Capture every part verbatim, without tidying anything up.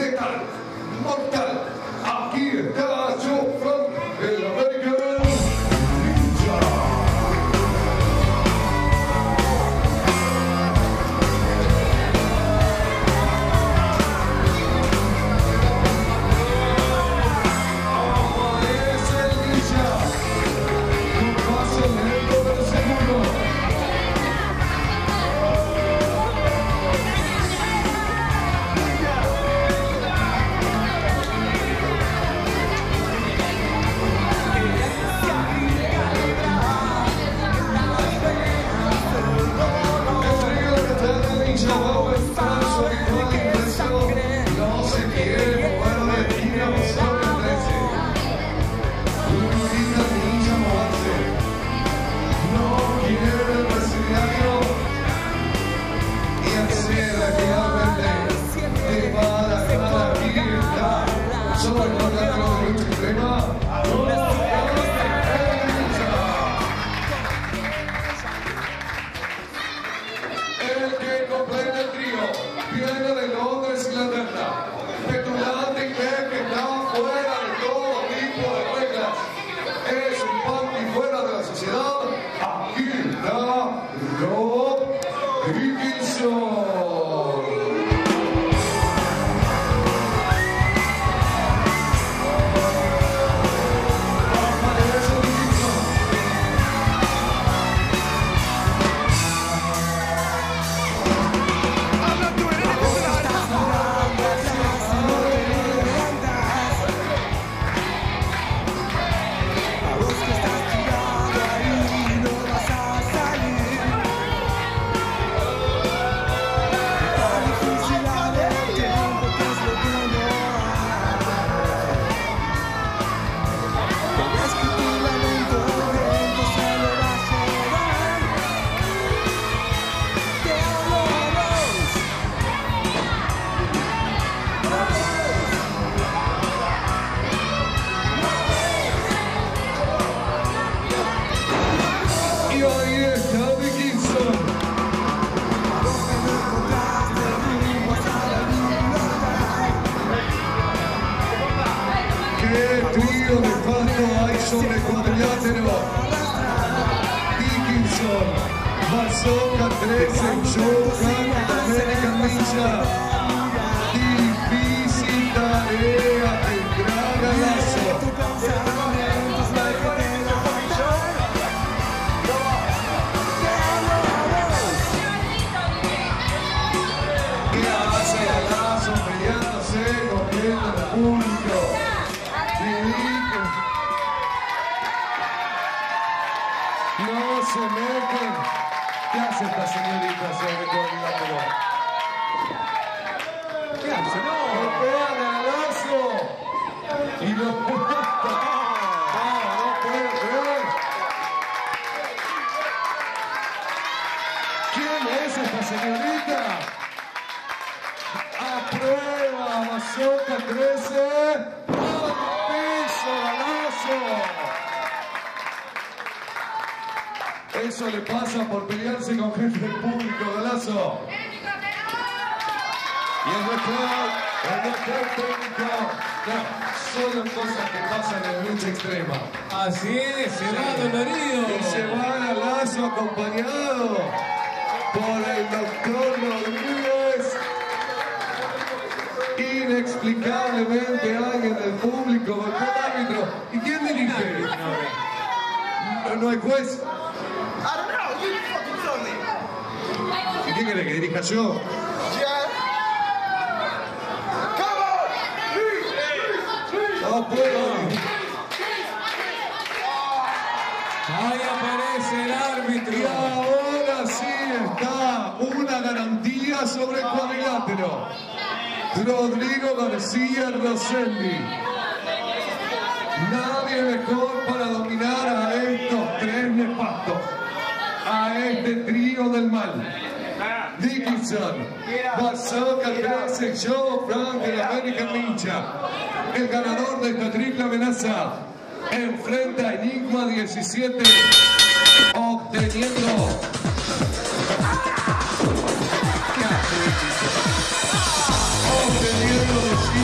letal, mortal. Aquí está Joe Frank, el American Ninja. Aparece el ninja, con paso lento del segundo. El que completa el trío viene de Londres, Inglaterra. Petulante inglés que está fuera de todo tipo de reglas. Es un punky fuera de la sociedad. Aquí está Rob Dickinson. ¡Qué trío de pasto hay sobre el cuadrilátero! Dickinson, Bazooka trece, Joe Frank, American Ninja. Difícil tarea tendrá Galazo. ¿Qué hace Galazo peleándose, corriendo en el público? No se meten. ¿Qué hace esta señorita sobre el cuadrilátero? ¿Qué hace? No, golpea a Galazo y lo mata. No, no puede creer. ¿Quién es esta señorita? Aprueba Bazooka trece. Eso le pasa por pelearse con gente del público, Galazo. Y el knockout, el knockout técnico. No, solo cosas que pasan en la lucha extrema. Así es, se va dolorido. Y se va Galazo acompañado por el doctor Rodríguez. Inexplicablemente alguien del público bajó el árbitro. ¿Y quién dirige? No, no hay juez. ¿Y quién quiere que dirija yo? No puedo. Ahí aparece el árbitro. Y ahora sí está una garantía sobre el cuadrilátero. Rodrigo García Rossendi. Nadie mejor para dominar a estos tres nefastos. A este trío del mal. Dickinson, Bazooka trece, Joe Frank, el American Ninja. El ganador de esta triple amenaza enfrenta a Enigma diecisiete, obteniendo obteniendo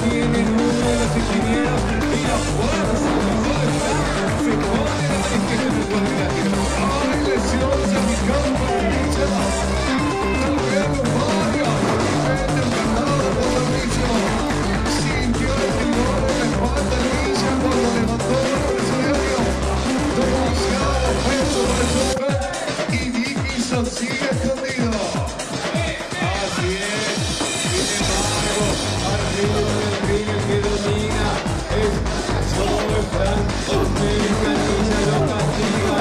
tienen uno de los ingenieros y la fuerza de Joe Frank se pone la izquierda del cuadrilátero. Hay lesiones en mi campo de ninja. También los varios. Vete el ganado por la ninja. Sintió el timón en la espalda de ninja cuando levantó el escenario. Demasiado peso para el Joe Frank y Dickinson sigue escondido. Así es. Sin embargo, arriba del ring el que domina es Joe Frank. American Ninja lo castiga.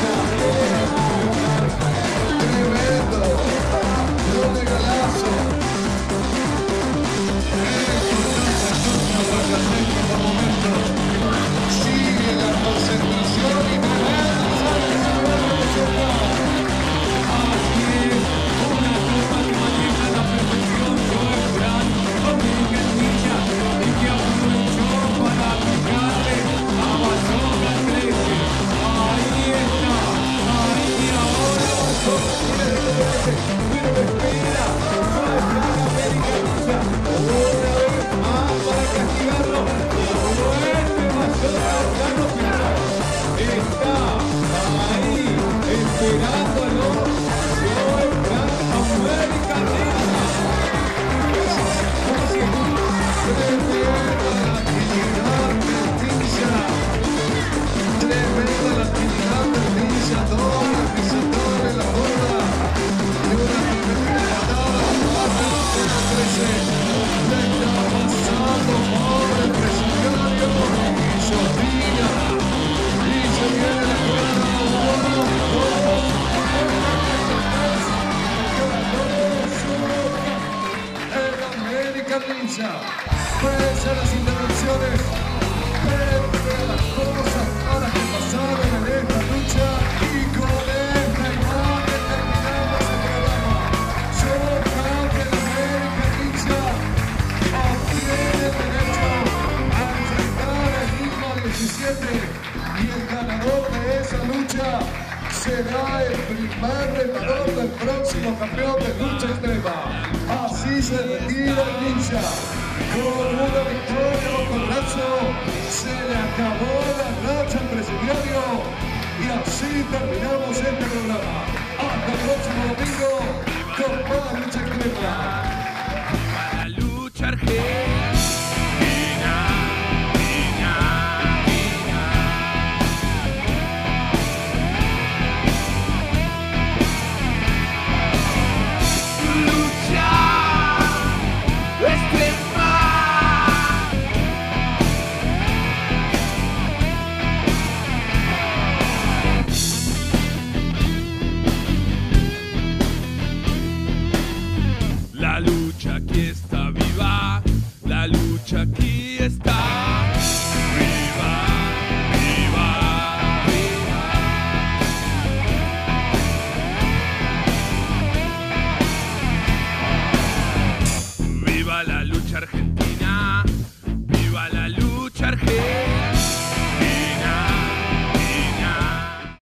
Tremendo. No de galazo. Por momento. Sigue la concentración y tremendo. Así es, una copa que maneja la perfección Joe Frank, American Ninja, y que aprovechó para aplicarle a Bazooka trece. Ahí está, ahí ahora Bazooka trece, pero espera, Joe Frank, American Ninja, una vez más para castigarlo, vuelve Bazooka Plano Final. Está ahí, esperándolo. Joe Frank, American Ninja. Tremenda la actividad del ninja. Tremenda la actividad del ninja. Doble pisotón en la bola. Y una tremenda patada. trece. Le está pasando por el presidiario. Y Sotina. Y se viene la jugada. Uno, dos, el American Ninja. Pese a las intervenciones, pese a las cosas malas que pasaron en esta lucha, y con esta imagen terminamos el programa. Joe Frank, el American Ninja, obtiene el derecho a enfrentar al mismo diecisiete, y el ganador de esa lucha será el primer retador del próximo campeón de lucha extrema. Así se retira el ninja. Con una victoria bajo el brazo, se le acabó la racha al presidiario. Y así terminamos este programa. Hasta el próximo domingo con más lucha extrema. Para luchar, gente.